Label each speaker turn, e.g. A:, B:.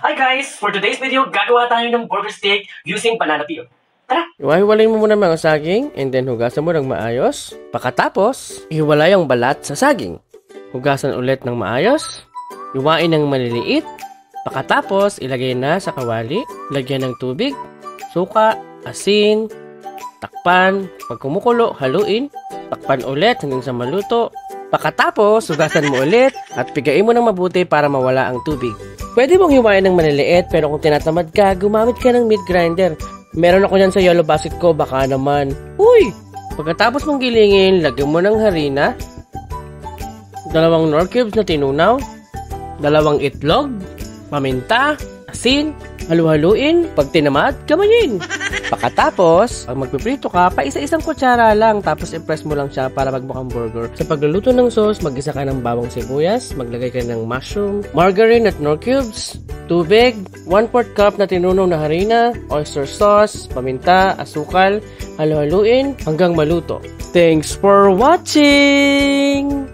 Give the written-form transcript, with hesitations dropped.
A: Hi guys! For today's video, gagawa tayo ng burger steak using banana peel. Tara!
B: Iwahiwalay mo muna mga saging and then hugasan mo ng maayos. Pagkatapos, ihiwalay ang balat sa saging. Hugasan ulit ng maayos. Iwain ng maliliit. Pagkatapos, ilagay na sa kawali. Lagyan ng tubig, suka, asin, takpan. Pag kumukulo, haluin. Takpan ulit hanggang sa maluto. Pagkatapos, hugasan mo ulit at pigain mo ng mabuti para mawala ang tubig. Pwede mong hiwain ng maliliit pero kung tinatamad ka, gumamit ka ng meat grinder. Meron ako yan sa yellow basket ko, baka naman. Uy! Pagkatapos mong gilingin, lagyan mo ng harina, 2 nor cubes na tinunaw, 2 itlog, paminta, asin, halu-haluin, pag tinamad, gamayin. Pagkatapos, pag magpiprito ka, pa isa-isang kutsara lang, tapos i-press mo lang siya para magmukhang burger. Sa pagluluto ng sauce, mag-isa ka ng bawang sibuyas, maglagay ka ng mushroom, margarine at nor cubes, tubig, 1/4 cup na tinunong na harina, oyster sauce, paminta, asukal, halu-haluin hanggang maluto. Thanks for watching!